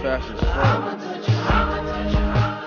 fast as fuck.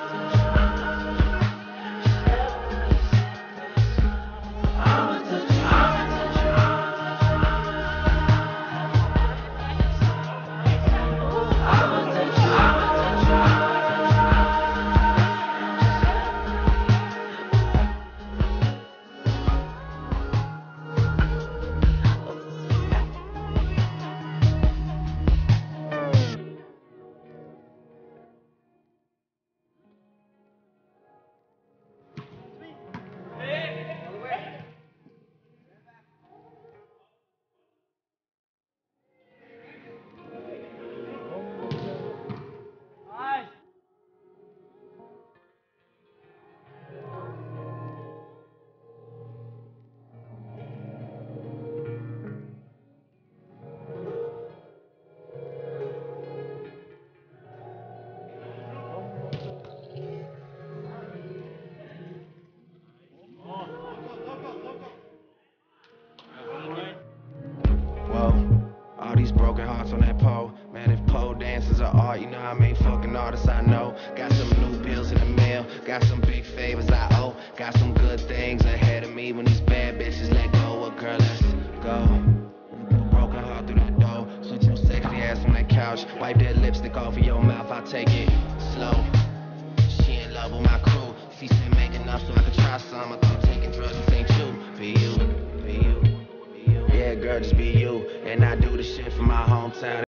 All these broken hearts on that pole. Man, if pole dancers are art, you know how many fucking artists I know. Got some new bills in the mail, got some big favors I owe. Got some good things ahead of me when these bad bitches let go. Well, girl, let's go. Put a broken heart through that door. Switch your sexy ass on that couch. Wipe that lipstick off of your mouth, I'll take it slow. She in love with my crew. She said make enough so I could try some. I thought taking drugs, this ain't you. Be you, be you, be you. Yeah, girl, just be you. And I do the shit for my hometown.